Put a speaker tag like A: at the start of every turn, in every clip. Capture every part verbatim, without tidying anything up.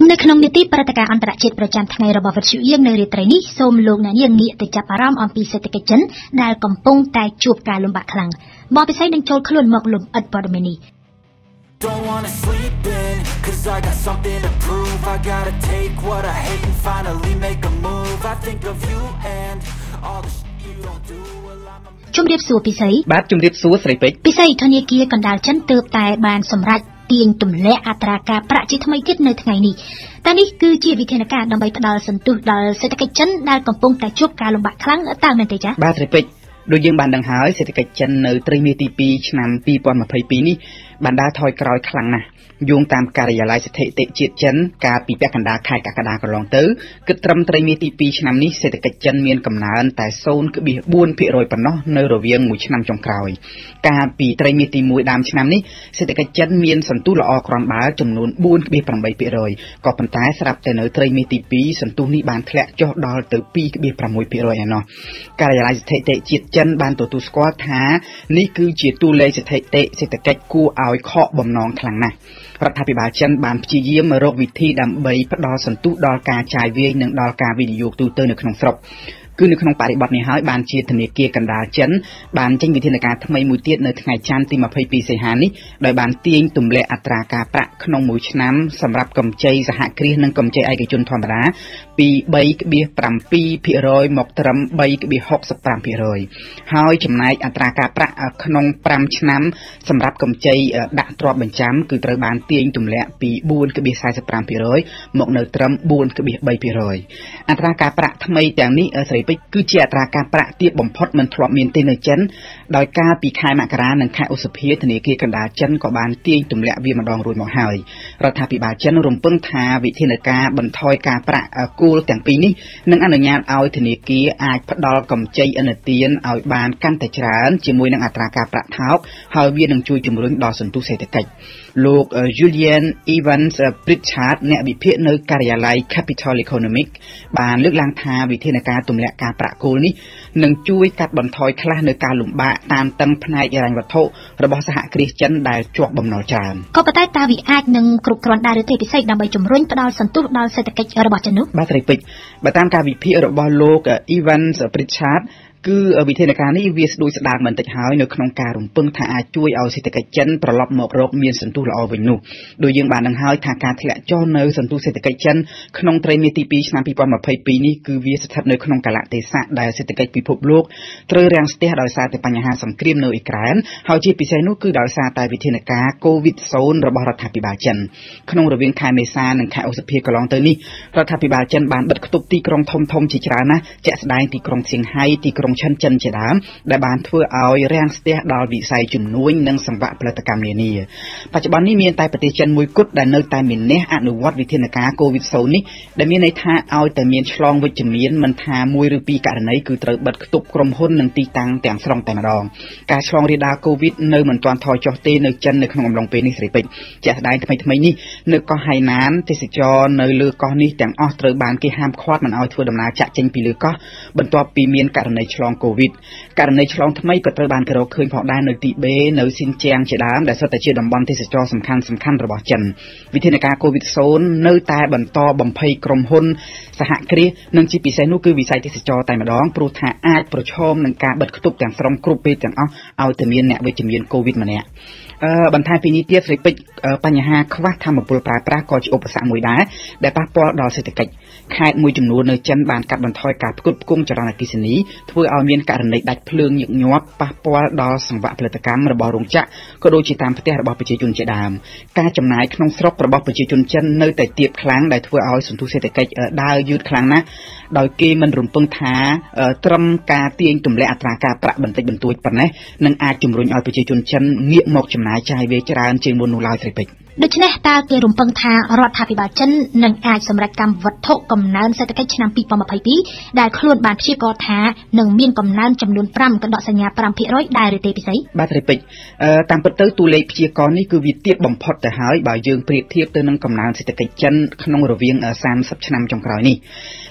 A: ในขนมนิติประกาศอันตรายประจำทั้งในระบบวิทยุยังในเรื่องนี้ส้มลงในยังงี้ติดจับอารมณ์อันปีเศรษฐกิจจันได้กำปงแต่จูบการลมบากคลังบอกไปใช้ดังโจลขลุ่นหมอกลมอัดปอดเมนี
B: Don't wanna sleep in, cause I got something to prove. I gotta take what I hate and finally make a move. I think of you and all the shit you don't do. Well, I'm a
A: ជំរាបសួរពិសី
C: បាទជំរាបសួរស្រីពេជ្រ
A: ពិសីធនាគារកណ្ដាលចិនទើបតែបានសម្រេចទាញទម្លាក់អត្រាការប្រាក់ជាថ្មីទៀតនៅថ្ងៃនេះតែនេះគឺជាវិធានការដើម្បីផ្ដល់សន្ទុះដល់សេដ្ឋកិច្ចចិនដែលកំពុងតែជួបការលំបាកខ្លាំងតើមែនទេចា៎
C: បាទស្រីពេជ្រដូចយើងបានដឹងហើយសេដ្ឋកិច្ចចិននៅត្រីមាសទីពីរឆ្នាំពីរពាន់ម្ភៃពីរនេះបានដើរថយក្រោយខ្លាំងណាស់យោងតាមការិយាល័យស្ថិតិជាតិចិនកាលពីពាក់កណ្ដាលខែកក្កដាកន្លងទៅគិតត្រឹមត្រីមាសទីពីរឆ្នាំនេះសេដ្ឋកិច្ចចិនមានកំណើនតែ ศูนย์ បួនភាគរយ ប៉ុណ្ណោះនៅរវាងមួយឆ្នាំចុងក្រោយកាលពីត្រីមាសទីមួយដើមឆ្នាំនេះសេដ្ឋកិច្ចចិនមានសន្ទុះល្អគ្រាន់បើចំនួន បួន ប្រាំបីភាគរយ ក៏ប៉ុន្តែស្រាប់តែនៅត្រីមាសទីពីរសន្ទុះនេះបានធ្លាក់ចុះដល់ទៅ ពីរ ប្រាំមួយភាគរយ ឯណោះការិយាល័យស្ថិតិជាតិចិនបានទទួលស្គាល់ថានេះគឺជាតួលេខស្ថិតិសេដ្ឋកិច្ចគួរឲ្យខកបំណងខ្លាំងណាស់រដ្ឋាភិបាលចិនបានព្យាយាមរកវិធីដើម្បីផ្ដល់សន្ទុះដល់ការចាយវាយនិងដល់ការវិនិយោគទូទៅនៅក្នុងស្រុកគឺនៅក្នុងបរិបទនេះហើយបានជាធនាគារកណ្ដាលចិនបានចេញវិធានការថ្មីមួយទៀតនៅថ្ងៃច័ន្ទទីម្ភៃពីរសីហានេះដោយបានទាញទម្លាក់អត្រាការប្រាក់ក្នុងមួយឆ្នាំសម្រាប់កម្ចីសហគ្រាសនិងកម្ចីឯកជនធម្មតាពី បី ប្រាំពីរ ភាគរយ មកត្រឹម បី ហកសិបប្រាំ ភាគរយ ហើយចំណែកអត្រាការប្រាក់ក្នុងប្រាំឆ្នាំសម្រាប់កម្ចីដាក់ទ្រព្យបញ្ចាំគឺត្រូវបានទាញទម្លាក់ពី បួន សែនសិបប្រាំ ភាគរយ មកនៅត្រឹម បួន បី ភាគរយ អត្រាការប្រាក់ថ្មីទាំងនេះស្រីគឺជាអត្រាការប្រាក់ទាបបំផុតមិនធ្លាប់មានទេនៅចិនដោយការពីខែមករានិងខែឧសភាធនាគារកណ្ដាលចិនក៏បានទាញទម្លាក់វាម្ដងរួចមកហើយរដ្ឋាភិបាលចិនរំពឹងថាវិធានការបន្ថយការប្រាក់គោលទាំងពីរនេះនឹងអនុញ្ញាតឲ្យធនាគារអាចផ្ដល់កម្ចីឥណទានឲ្យបានកាន់តែច្រើនជាមួយនឹងអត្រាការប្រាក់ថោកហើយវានឹងជួយជំរុញដល់សន្ទុះសេដ្ឋកិច្ចលោក Julian Evans Pritchard អ្នកវិភាគនៅការិយាល័យ Capital Economic បានលើកឡើងថាវិធានការទម្លាក់ការប្រាក់គោលនេះនឹងជួយកាត់បន្ថយខ្លះនៅការលំបាកតាមតឹងផ្នែកហិរញ្ញវត្ថុរបស់សហគ្រាសចិនដែលជាប់បំណុលច្រើន
A: ក៏ប៉ុន្តែតើវាអាចនឹងគ្រប់គ្រាន់ដែរឬទេពិសេសដើម្បីជំរុញផ្ដល់សន្ទុះដល់សេដ្ឋកិច្ចរបស់ចិននោះ
C: បាទស្រីពេជ្របើតាមការវិភាគរបស់លោក Evans Pritchardគឺវិធានការនេះវាស្ដួយស្ដាងបន្តិចហើយនៅក្នុងការរំពឹងថាអាចជួយឲ្យសេដ្ឋកិច្ចចិនត្រឡប់មករកមានសន្ទុះល្អវិញនោះដោយយើងបានដឹងហើយថាការធ្លាក់ចុះនៅសន្ទុះសេដ្ឋកិច្ចចិនក្នុងត្រីមាសទីពីរឆ្នាំពីរពាន់ម្ភៃពីរនេះគឺវាស្ថិតនៅក្នុងកាលៈទេសៈដែលសេដ្ឋកិច្ចពិភពលោកត្រូវរាំងស្ទះដោយសារតែបញ្ហាសង្គ្រាមនៅអ៊ុយក្រែនហើយជាពិសេសនោះគឺដោយសារតែវិធានការ កូវីដ ศูนย์ របស់រដ្ឋាភិបាលចិនក្នុងរវាងខែមេសានិងខែឧសភាកន្លងទៅនេះរដ្ឋាភិបាលចិនបានបិទគប់ទីក្រុងធំៗជាច្រើនណាស់ជាក់ស្ដែងទីក្រុងសៀងហៃទីក្រុងឈិនចិនជាដើមដែលបានធ្វើឲ្យរាំងស្ទះដល់វិស័យជំនួញនិងសង្វាក់ផលិតកម្មនានាបច្ចុប្បន្ននេះមានតែប្រទេសចិនមួយគត់ដែលនៅតែមានអ្នកអនុវត្តវិធានការ កូវីដ ศูนย์ នេះដែលមានន័យថាឲ្យតែមានឆ្លងវិជ្ជមានមិនថាមួយឬពីរករណីគឺត្រូវបិទគប់ក្រុមហ៊ុននិងទីតាំងទាំងស្រុងតែម្ដងការឆ្លងរាលដាលកូវីដនៅមិនទាន់ថយចុះទេនៅចិននៅក្នុងអំឡុងពេលនេះស្រីពេជ្រជាក់ស្ដែងថ្មីថ្មីនេះនៅកោះហៃណានទេសចរនៅលើកោះនេះទាំងអស់ត្រូវបានគេហាមឃាត់មិនឲ្យធ្វើដំណើរចាក់ចេញពីលើកោះបន្ទាប់ពីមានករណីឆ្លងកូវីដករណីឆ្លងថ្មីក៏ត្រូវបានគេរកឃើញផងដែរនៅទីបេនៅស៊ីនជៀងជាដើមដែលសុទ្ធតែជាតំបន់ទេសចរសំខាន់សំខាន់របស់ចិនវិធានការ កូវីដ ศูนย์ នៅតែបន្តបំភ័យក្រុមហ៊ុនសហគ្រាសនិងជាពិសេសនោះគឺវិស័យទេសចរតែម្ដងព្រោះថាអាចប្រឈមនឹងការបិទគប់ទាំងស្រុងគ្រប់ពេលទាំងអស់ឲ្យតែមានអ្នកវិជ្ជមានកូវីដម្នាក់អឺបន្ថែមពីនេះទៀតស្រីពេជ្របញ្ហាខ្វះថាមពលប្រើប្រាស់ក៏ជាឧបសគ្គមួយដែរដែលប៉ះពាល់ដល់សេដ្ឋកិច្ចខេត្តមួយចំនួននៅចិនបានកាត់បន្ថយការផ្គត់ផ្គង់ចរន្តអគ្គិសនីធ្វើឲ្យមានករណីដាច់ភ្លើងញឹកញាប់ប៉ះពាល់ដល់សង្វាក់ផលិតកម្មរបស់រោងចក្រក៏ដូចជាតាមផ្ទះរបស់ប្រជាជនជាដើមការចំណាយក្នុងស្រុករបស់ប្រជាជនចិននៅតែទាបខ្លាំងដែលធ្វើឲ្យសន្ទុះសេដ្ឋកិច្ចដើរយឺតខ្លាំងណាស់ដោយគេមិនរំពឹងថាត្រឹមការទាញទម្លាក់អត្រាការប្រាក់បន្តិចបន្តួចប៉ុណ្ណេះនឹងអាចជំរុញឲ្យប្រជាជនចិនងាកមកចំណាយចាយវាយច្រើនជាងមុននោះឡើយស្រីពេជ្រ
A: ដូច្នេះតើគេរំពឹងថារដ្ឋាភិបាលចិននឹងអាចសម្រេចកម្មវត្ថុកំណើនសេដ្ឋកិច្ចឆ្នាំពីរពាន់ម្ភៃពីរដែលខ្លួនបានព្យាករណ៍ថានឹងមានកំណើនចំនួនប្រាំកណ្ដកសញ្ញា ប្រាំភាគរយ ដែរឬទេពិសី
C: បាទស្រីពេជ្រតាមពិតទៅតួលេខព្យាករណ៍នេះគឺវាទាបបំផុតទៅហើយបើយើងប្រៀបធៀបទៅនឹងកំណើនសេដ្ឋកិច្ចចិនក្នុងរវាងសាមសិបឆ្នាំចុងក្រោយនេះ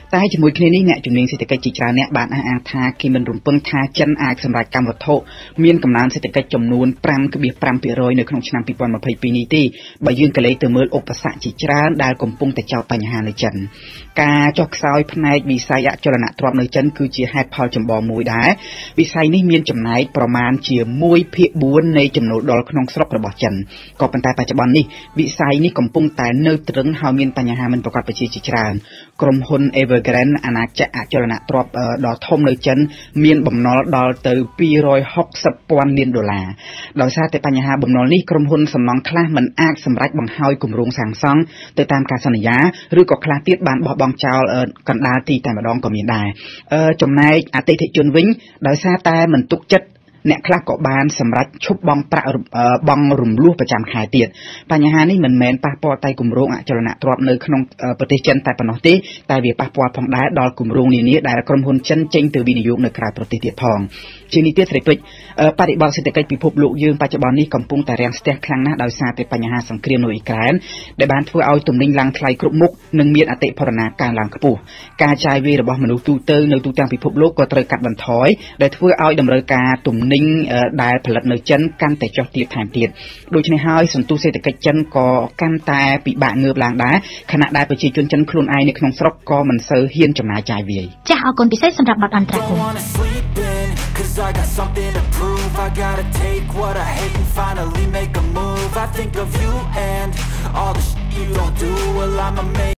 C: តែជាមួយគ្នានេះអ្នកជំនាញសេដ្ឋកិច្ចជាច្រើនអ្នកបានអះអាងថាគេមិនរំពឹងថាចិនអាចសម្រេចកម្មវត្ថុមានកំណើនសេដ្ឋកិច្ចចំនួន five point five percent នៅក្នុងឆ្នាំtwenty twenty-twoនេះទេបើយើងក៏លេខទៅមើលឧបសគ្គជាច្រើនដែលកំពុងតែចោទបញ្ហានៅចិនការចុះខ្សោយផ្នែកវិស័យអចលនទ្រព្យនៅចិនគឺជាហេតុផលចម្បងមួយដែរវិស័យនេះមានចំណែកប្រមាណជា one by four នៃចំណូលដុលក្នុងស្រុករបស់ចិនក៏ប៉ុន្តែបច្ចុប្បន្ននេះវិស័យនេះកំពុងតែនៅទ្រឹងហើយមានបញ្ហាមិនប្រកបប្រជាជាច្រើនក្រុមហ៊ុន Evergrande អាណាចក្រអចលនទ្រព្យដ៏ធំនៅចិនមានបំណុលដល់ទៅtwo hundred sixty thousandលានដុល្លារដោយសារតែបញ្ហាបំណុលនេះក្រុមហ៊ុនសំណង់ខ្លះមិនអាចសម្រេចបង្ហើយគម្រោងសាងសង់ទៅតាមការសន្យាឬក៏ខ្លះទៀតបានបោះបង់ចោលកណ្ដាលទីតែម្ដងក៏មានដែរចំណែកអតិថិជនវិញដោយសារតែមិនទុកចិត្តអ្នកខ្លះក៏បានសម្រេចឈប់បង់ប្រាក់បង់រំលោះប្រចាំខែទៀតបញ្ហានេះមិនមែនប៉ះពាល់តែគម្រោងអចលនទ្រព្យនៅក្នុងប្រទេសចិនតែប៉ុណ្ណោះទេតែវាប៉ះពាល់ផងដែរដល់គម្រោងនានាដែលក្រុមហ៊ុនចិនចេញទៅវិនិយោគនៅក្រៅប្រទេសទៀតផងជានេះទៀតស្រីពេជ្របរិបទសេដ្ឋកិច្ចពិភពលោកយើងបច្ចុប្បន្ននេះកំពុងតែរាំងស្ទះខ្លាំងណាស់ដោយសារតែបញ្ហាសង្គ្រាមនៅអ៊ុយក្រែនដែលបានធ្វើឲ្យទំនិញឡើងថ្លៃគ្រប់មុខនិងមានអតិផរណាកើនឡើងខ្ពស់ការចាយវាយរបស់មនុស្សទូទៅនៅទូទាំងពិភពលោកក៏ត្រូវកាត់បន្ថយដែលធ្វើឲ្យតម្រូវការទំនិញដែលផលិតនៅចិនកាន់តែចុះទាបថែមទៀតដូច្នេះហើយសន្ទុះសេដ្ឋកិច្ចចិនក៏កាន់តែពិបាកងើបឡើងដែរខណៈដែលប្រជាជនចិនខ្លួនឯងនៅក្នុងស្រុកក៏មិនសូវហ៊ានចំណាយចាយវាយ
A: ចាស់អរគុណពិសេសសម្រាប់បទអន្តរជាតិ
B: Cause I got something to prove I gotta take what I hate and finally make a move I think of you and all the shit you don't do Well I'ma make